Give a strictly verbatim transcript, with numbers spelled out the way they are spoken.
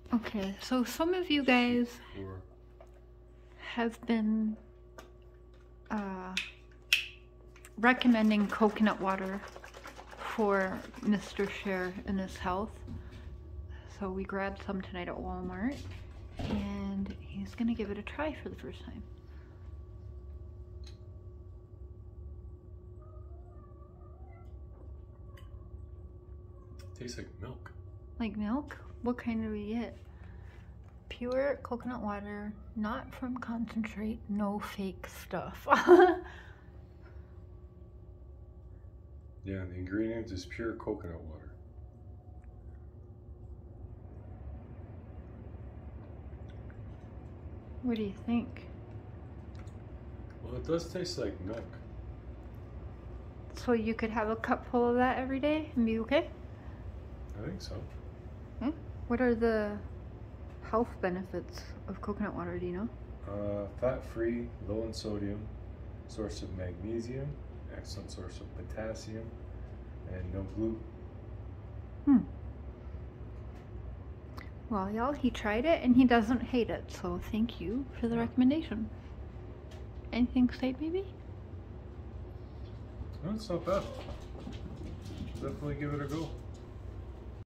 Okay, so some of you guys Four. have been uh, recommending coconut water for Mister Cher and his health. So we grabbed some tonight at Walmart, and he's gonna give it a try for the first time. Tastes like milk. Like milk? What kind do we get? Pure coconut water, not from concentrate, no fake stuff. Yeah, the ingredient is pure coconut water. What do you think? Well, it does taste like milk. So you could have a cup full of that every day and be okay? I think so. Hmm? What are the health benefits of coconut water, do you know? Uh, fat-free, low in sodium, source of magnesium, excellent source of potassium, and no gluten. Hmm. Well, y'all, he tried it and he doesn't hate it, so thank you for the recommendation. Anything to say, maybe? No, it's not bad. Definitely give it a go.